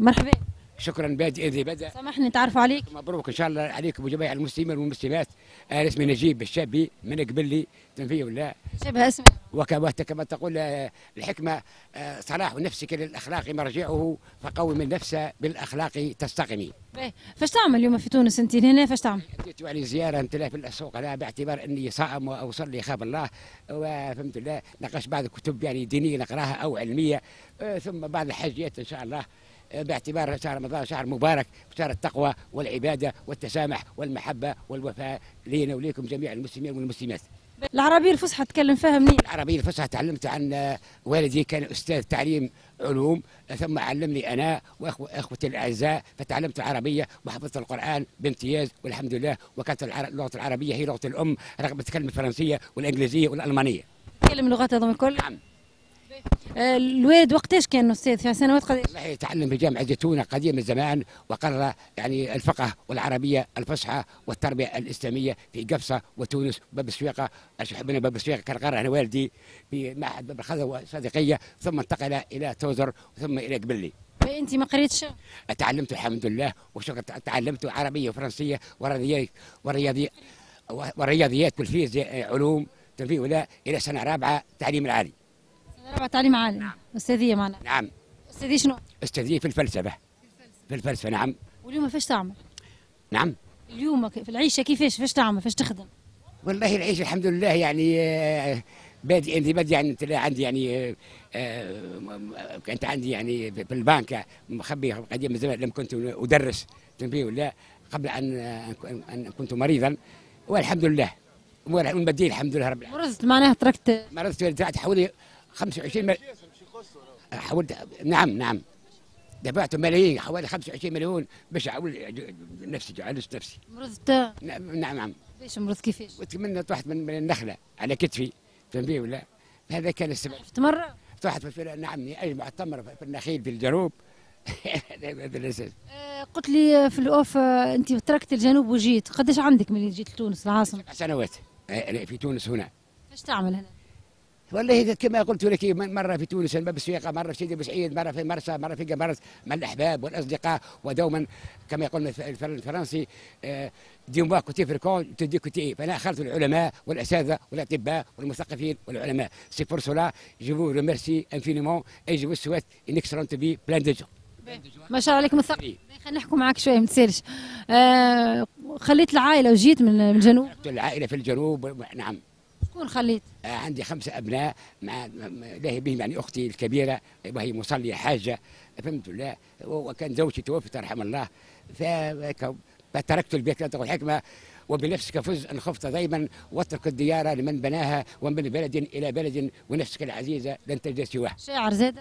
مرحبا. شكرا. بادئ ذي بدأ. سامحني نتعرف عليك. مبروك ان شاء الله عليكم وجميع المسلمين والمسلمات. انا اسمي نجيب الشابي من قبلي تنفيه ولا شبه اسمي. كما تقول الحكمه صلاح نفسك للاخلاق مرجعه فقوم النفس بالاخلاق تستقمي. فاش تعمل اليوم في تونس انت هنا فاش تعمل؟ جيت علي زياره انت في السوق انا باعتبار اني صائم واصلي خاف الله وفهمت الله نقاش بعض الكتب يعني دينيه نقراها او علميه ثم بعض الحاجيات ان شاء الله باعتبار شهر رمضان شهر مبارك شهر التقوى والعباده والتسامح والمحبه والوفاء لينا وليكم جميع المسلمين والمسلمات. العربيه الفصحى تتكلم فيها منين؟ العربيه الفصحى تعلمت عن والدي كان استاذ تعليم علوم ثم علمني انا واخوتي الاعزاء فتعلمت العربيه وحفظت القران بامتياز والحمد لله. وكانت اللغه العربيه هي لغه الام رغم اتكلم الفرنسيه والانجليزيه والالمانيه. تتكلم لغات هذوما الكل؟ نعم. الوالد وقتاش كان استاذ في سنوات قديش؟ والله تعلم في جامعه زيتونه قديم الزمان وقرر يعني الفقه والعربيه الفصحى والتربيه الاسلاميه في قفصه وتونس وباب السويقه. بين باب السويقه كان قرر انا والدي في معهد باب الخضر والصديقيه ثم انتقل الى توزر ثم الى قبلي. انت ما قريتش؟ تعلمت الحمد لله وشكرا. تعلمت عربيه وفرنسيه والرياضيات والفيزياء علوم تنفيه ولا الى سنه رابعه تعليم العالي. سنه رابعه تعليم عالي. نعم. استاذيه معنا. نعم. استاذيه شنو؟ استاذيه في الفلسفه. في الفلسفه نعم. واليوم فاش تعمل؟ نعم. اليوم في العيشه كيفاش فاش تعمل فاش تخدم؟ والله العيش الحمد لله يعني بادئ يعني عندي يعني كنت عندي يعني في البنك مخبي قديم من زمان لم كنت ادرس تنبيه ولا قبل ان كنت مريضا والحمد لله والمادية الحمد لله رب العالمين. مرضت معناها مرضت حوالي 25 حاولت نعم دفعت ملايين حوالي 25 مليون باش اعول نفسي عالجت نفسي. مرضت؟ نعم. ليش مرضت كيفاش؟ طحت من النخله على كتفي تنبيه ولا هذا كان السبب. مرة؟ طحت نعم اي معتمر في النخيل في الجنوب. هذا الاساس. قلت لي في الاوف انت تركت الجنوب وجيت قداش عندك من جيت لتونس العاصمه؟ 7 سنوات في تونس هنا. ايش تعمل هنا؟ والله كما قلت لك مره في تونس باب السويقه مره في سيدي بوسعيد مره في مرسى مره في قمرت مع الاحباب والاصدقاء ودوما كما يقولون الفرنسي دي موا كوتي فريكون تدي كوتي. فانا اخذت العلماء والاساتذه والاطباء والمثقفين والعلماء. سي بور سولا جو فو ريميرسي انفينيمون اي جو سويت ان اكسلونت في بلان دو جون. ما شاء الله عليك مثقف. خلينا نحكوا معك شويه ما تسالش. خليت العائله وجيت من الجنوب؟ العائله في الجنوب نعم. شكون خليت؟ عندي 5 أبناء مع لاهي بهم يعني أختي الكبيرة وهي مصلية حاجة فهمت الله. وكان زوجتي توفت رحمه الله فتركت البيت لا تقول حكمة وبنفسك فز إن خفت دائما واترك الديار لمن بناها ومن بلد إلى بلد ونفسك العزيزة لن تجد سواه. شاعر زاد؟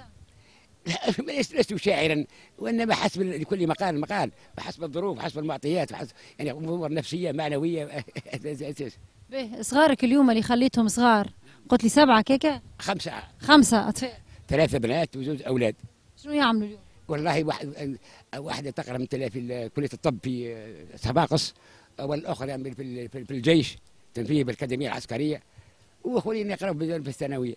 لست شاعرا وانما حسب لكل مقال بحسب الظروف بحسب المعطيات بحسب يعني امور نفسيه معنويه. باهي صغارك اليوم اللي خليتهم صغار قلت لي 7 كيكه؟ 5 اطفال. 3 بنات وزوج اولاد. شنو يعملوا اليوم؟ والله واحده تقرا في كليه الطب في صفاقس والاخرى في الجيش تنفيه بالاكاديميه العسكريه واخوين يقراوا في الثانويه.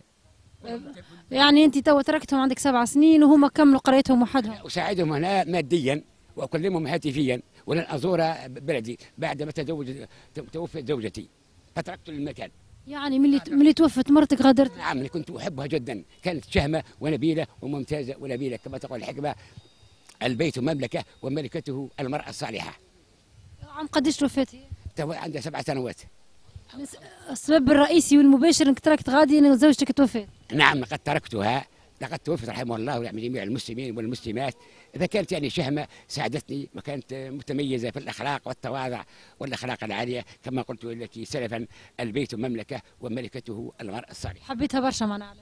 يعني انت تو تركتهم عندك 7 سنين وهم كملوا قرايتهم وحدهم؟ اساعدهم هنا ماديا واكلمهم هاتفيا ولن ازور بلدي بعدما توفت زوجتي فتركت المكان. يعني ملي توفت مرتك غادرت؟ نعم كنت احبها جدا كانت شهمه ونبيله وممتازه ونبيله كما تقول الحكمه البيت مملكه وملكته المراه الصالحه. عم قديش توفت هي؟ عندها 7 سنوات. السبب الرئيسي والمباشر انك تركت غادي ان زوجتك توفت؟ نعم لقد تركتها لقد توفت رحمه الله ويرحم جميع المسلمين والمسلمات. فكانت يعني شهمه ساعدتني وكانت متميزه في الاخلاق والتواضع والاخلاق العاليه كما قلت لك سلفا البيت مملكه وملكته المراه الصالحه. حبيتها برشا معناها.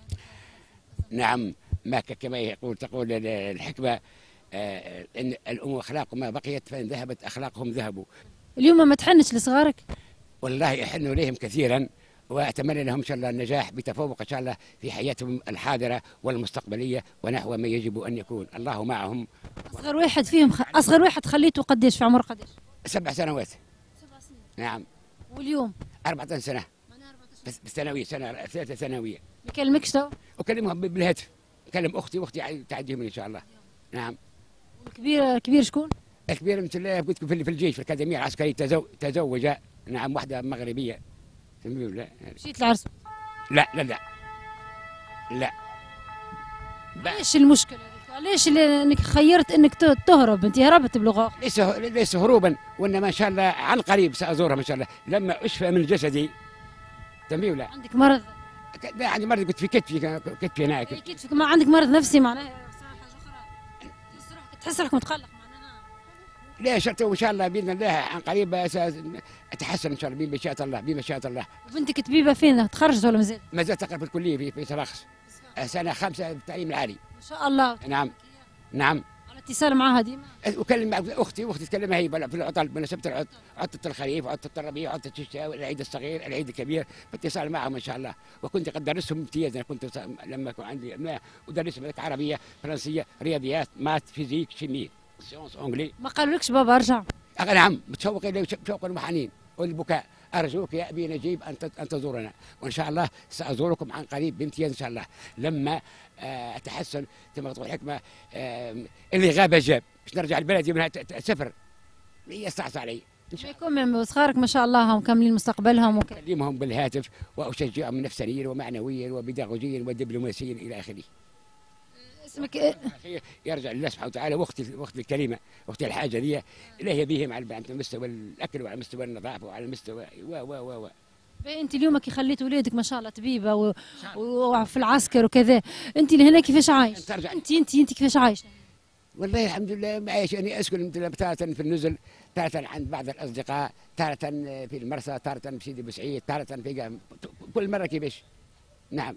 نعم ما كما تقول الحكمه ان الام اخلاق ما بقيت فان ذهبت اخلاقهم ذهبوا. اليوم ما تحنش لصغارك؟ والله احن اليهم كثيرا واتمنى لهم ان شاء الله النجاح بتفوق ان شاء الله في حياتهم الحاضره والمستقبليه ونحو ما يجب ان يكون. الله معهم. اصغر واحد فيهم اصغر واحد خليته قديش في عمر قديش؟ 7 سنوات. 7 سنين. نعم. واليوم؟ 14 سنه. بس بالثانويه سنه ثالثه ثانويه. ما يكلمكش تو؟ اكلمهم بالهاتف. اكلم اختي واختي تعديهم ان شاء الله. نعم. كبير كبير شكون؟ كبير مثل قلت لكم في الجيش في الاكاديميه العسكريه تزوج. نعم واحده مغربيه. لا مشيت العرس؟ لا لا لا, لا. ليش المشكله؟ ليش انك خيرت انك تهرب؟ انت هربت بلغه. ليس هروبا، وانما ان شاء الله عن قريب سازورها ان شاء الله لما اشفى من جسدي. تمام ولا؟ عندك مرض؟ لا عندي مرض، قلت في كتفي هنا. كتفك، ما عندك مرض نفسي معناها حاجه اخرى؟ تحس روحك متقلق معناها؟ لا شرط وان شاء الله باذن الله عن قريب اتحسن ان شاء الله بمشيئه الله بمشيئه الله. وبنتك طبيبه فين؟ تخرجت ولا مازال؟ ما زالت تقرا في الكليه في صراخس سنه 5 بالتعليم العالي. ما شاء الله. نعم نعم. على اتصال معها ديما؟ اكلم مع اختي تكلمها هي في العطل بمناسبه عطله الخريف، عطله الربيع، عطله الشتاء، العيد الصغير، العيد الكبير، باتصال معهم ان شاء الله. وكنت قد درسهم امتياز. انا كنت لما كان عندي ابناء ادرسهم عربيه، فرنسيه، رياضيات، مات، فيزيك، شيمي، سيونس، اونجلي. ما قالولكش بابا ارجع؟ نعم متشوق الى شوق المحنين والبكاء. ارجوك يا ابي نجيب ان تزورنا، وان شاء الله سازوركم عن قريب بامتياز ان شاء الله لما اتحسن. كما تقول الحكمه اللي غاب جاب، باش نرجع لبلدي منها سفر يستعصى علي. يكون صغارك ما شاء الله هم كاملين مستقبلهم اكلمهم بالهاتف واشجعهم نفسيا ومعنويا وبيداغوجيا ودبلوماسيا الى اخره. اسمك يرجع لله سبحانه وتعالى. واختي الكريمه، اختي الحاجه لي اللي هي بهم على مستوى الاكل وعلى مستوى النظافه وعلى مستوى و انت اليوم كي خليت ولادك ما شاء الله طبيبه وفي العسكر وكذا، انت لهنا كيفاش عايش؟ انت كيفاش عايش؟ والله الحمد لله عايش. يعني اسكن تارة في النزل، تارة عند بعض الاصدقاء، تارة في المرسى، تارة في سيدي بوسعيد، تارة في كل مره كيفاش. نعم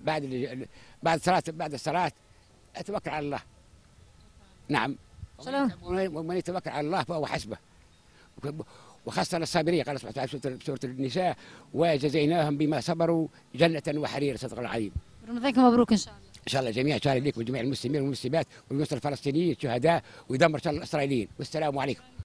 بعد الصلاه اتوكل على الله. نعم. ومن يتوكل على الله فهو حسبه. وخاصة الصابرين قال سبحانه وتعالى في سورة النساء: وجزيناهم بما صبروا جنة وحرير. صدق العظيم. رمضانكم مبروك ان شاء الله. ان شاء الله جميعا، ان شاء الله ليك وجميع المسلمين والمسلمات والمسلمين الفلسطينيين الشهداء، ويدمر ان شاء الله الاسرائيليين. والسلام عليكم.